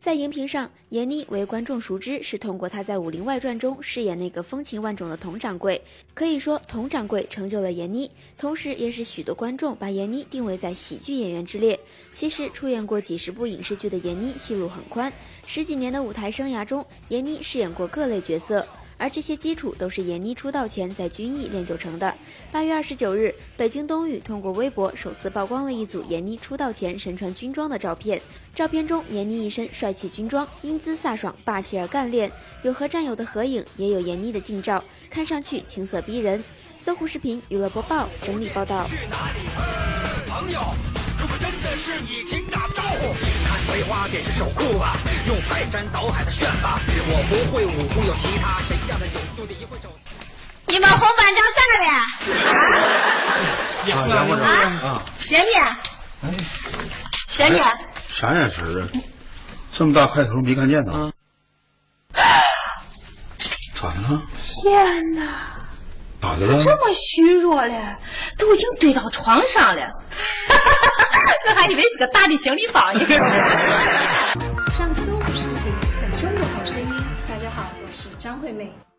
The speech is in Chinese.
在荧屏上，闫妮为观众熟知是通过她在《武林外传》中饰演那个风情万种的佟掌柜。可以说，佟掌柜成就了闫妮，同时也使许多观众把闫妮定位在喜剧演员之列。其实，出演过几十部影视剧的闫妮戏路很宽，10几年的舞台生涯中，闫妮饰演过各类角色。而这些基础都是闫妮出道前在军艺练就成的。8月29日，北京东语通过微博首次曝光了一组闫妮出道前身穿军装的照片。照片中，闫妮一身帅气军装，英姿飒爽，霸气而干练，有和战友的合影，也有闫妮的近照，看上去青涩逼人。搜狐视频娱乐播报整理报道。 去哪里？朋友，如果真的是你，请打招呼。看葵花点是手库吧，用排山倒海的炫吧。我不会武功，有其他谁样的有兄弟一会手。 你们红板张咋了？谁呢？谁呢？ 啥眼神啊？这么大块头没看见呢？咋的了？ 天哪！ 咋的了？ 这么虚弱了，都已经堆到床上了。我还以为是个大的行李包呢。 上搜狐视频，看中国好声音。大家好，我是张惠妹。